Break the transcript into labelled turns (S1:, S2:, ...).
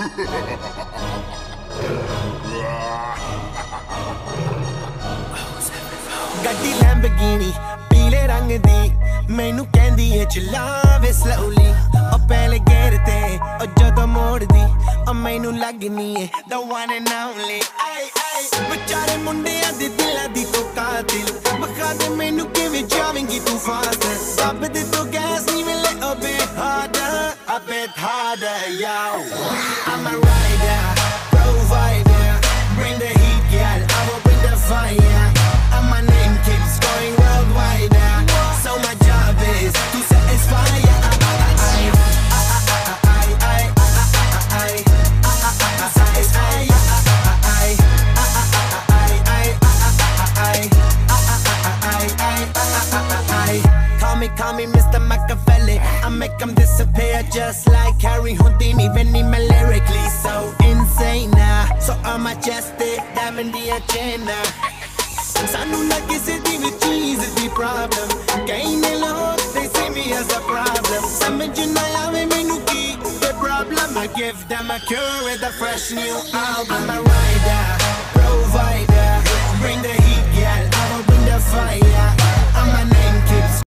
S1: ਗੱਡੀ ਲੈਂਬਰਗਿਨੀ ਪੀਲੇ ਰੰਗ ਦੀ ਮੈਨੂੰ ਕਹਿੰਦੀ ਏ ਚਲਾਵੇ slowly ਉਹ ਪਹਿਲੇ ਗੇਰ ਤੇ ਉਹ ਜਦੋਂ ਮੋੜਦੀ ਉਹ ਮੈਨੂੰ ਲੱਗਨੀ ਏ the one and only ਵਿਚਾਰੇ ਮੁੰਡਿਆਂ ਦੇ ਦਿਲਾਂ ਦੀ ਤੂੰ ਕਾਤਿਲ ਬਖਾ ਦੇ ਮੈਨੂੰ ਕਿਵੇਂ ਜਾਵੇਂਗੀ ਤੂੰ ਫਾਸਟ ਦੱਬ ਦੇ ਤੂੰ ਗੈਸ ਨਹੀਂ ਮਿਲੇ a bit harder yo I'm a rider provider bring the heat girl I will bring the fire and my name keeps going worldwide so my job is to satisfy Call me Mr. Machiavelli I make them disappear just like Harry Houdini Veni me lyrically so insane so I'm majestic diamond the agenda Sanu na kisi di vi cheese di problem Kaine log they see me as a problem Samajh na aave mainu ki the problem I give them a cure with a fresh new album I'm a rider provider